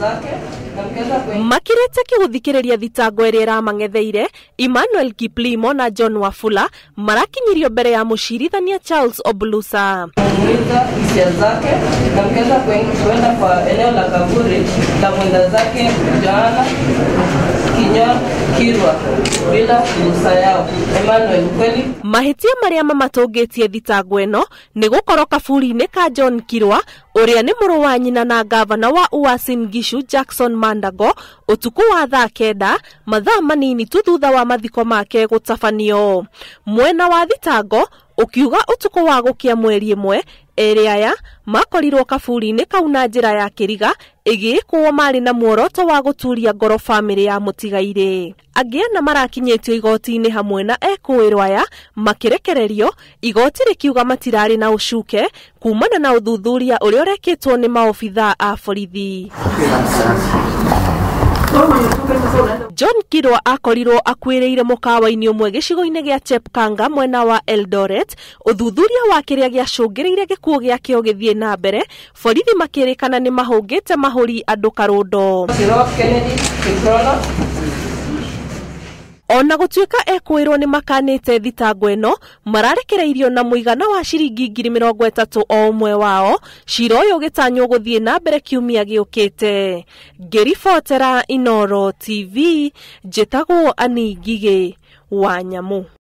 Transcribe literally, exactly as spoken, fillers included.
Makirete kiguthikiriria thitango ĩrĩa ĩramang'etheire, Emmanuel Kiplimo na John Wafula marakinyirio mbere ya mucirithania Charles Obulusa. Muuliza hisia zake na mkeza kwenda kwa eneo la kaburi la mwenda zake Joana Kinywa Kirwa bila ruhusa yao. Emmanuel, kweli mahitia maria mamatũngĩtie thitango ĩno nĩ gũkorwo kaburi-ini ka John Kirwa ũrĩa nĩ mũrũ wa nyina na ngabana wa Uasin Gishu Jackson Mandago utuku wa thaa kenda mathaa manini tu thutha wa mathiko make gũtabanio. Mwena wa thitango ukiuga utuku wa gukia mweri ĩmwe erĩ aya makorirwo kaburi-ini kau na njĩra ya kĩriga ĩgĩkwo marĩ na muoroto wa gũturia ngoro famĩlĩ ya mũtigairĩ. Angĩ na marakinyĩtio igoti-ini hamwe na ekũĩrwo aya makĩrekererio, igoti rĩkiuga matirarĩ na ũcuke kumana na ũthuthuria ũrĩa ũrekĩtwo nĩ maobithaa a borithi. John Kirwa akorirwo akuĩrĩire mũkawa-inĩ ũmwe gĩcigo-inĩ gĩa Chepkanga mwena wa Eldoret. Ũthuthuria wa kĩrĩa gĩacũngĩrĩire gĩkuũ gĩake ũgĩthiĩ na mbere, borithi makĩrĩkana nĩ mahũngĩte mahũri andũ karũndo. Ona gũtuĩka ekũĩrwo nĩ makanĩte thitango ĩno, mararekereirio na mũigana wa ciringi ngiri mĩrongo ĩtatũ o ũmwe wao. Cira ũyũ ũgĩtanywo gũthiĩ na mbere kiumia gĩũkĩte. Ngĩribotera Inooro T V, njĩtagwo Ani Ngigĩ wa Nyamũ.